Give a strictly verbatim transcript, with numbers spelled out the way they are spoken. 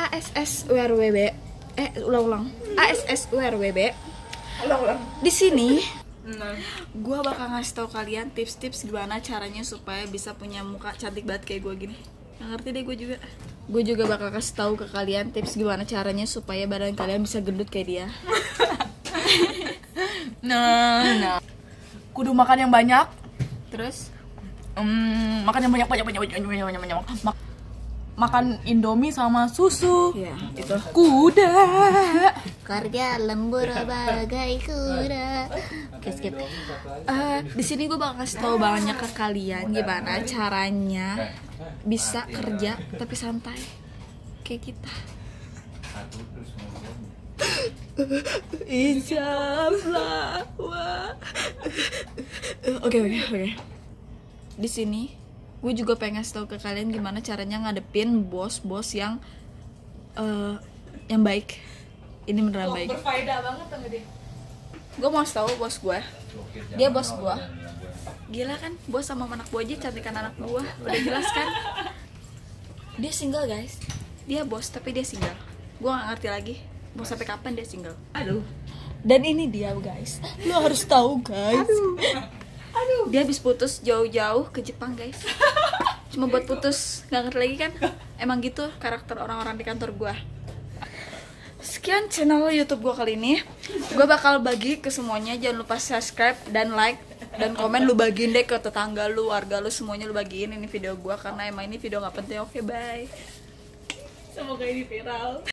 A S S U R W B. Eh, ulang-ulang. A S S U R W B. Ulang-ulang. Di sini Nah, gue bakal ngasih tau kalian tips-tips gimana caranya supaya bisa punya muka cantik banget kayak gue gini. Nggak ngerti deh gue juga. Gue juga bakal kasih tahu ke kalian tips gimana caranya supaya badan kalian bisa gendut kayak dia. nah, nah. Kudu makan yang banyak. Terus Hmm, makan yang banyak banyak banyak banyak banyak banyak banyak. Mak- makan Indomie sama susu. ya itu. Kuda. Kerja lembur bagai kuda. Oke, skip. Uh, di sini gue bakal kasih tahu banyak ke kalian gimana caranya bisa kerja tapi santai kayak kita. Insyaallah. Oke oke oke. Di sini gue juga pengen kasih tahu ke kalian gimana caranya ngadepin bos-bos yang uh, yang baik. Ini beneran baik. Berfaedah banget sama dia. Gue mau tahu bos gue, dia bos gue. Gila kan, bos sama anak gue aja cantikan anak gue. Udah jelas kan? Dia single guys. Dia bos tapi dia single. Gue gak ngerti lagi mau sampai kapan dia single. Aduh. Dan ini dia guys. Lo harus tahu guys. Aduh. Aduh. Dia habis putus jauh-jauh ke Jepang guys. Cuma buat putus, gak ngerti lagi kan? Emang gitu karakter orang-orang di kantor gue. Sekian channel YouTube gue kali ini. Gue bakal bagi ke semuanya. Jangan lupa subscribe dan like dan komen. Lu bagiin deh ke tetangga lu, warga lu, semuanya lu bagiin ini video gue karena emang ini video nggak penting. Oke, bye. Semoga ini viral.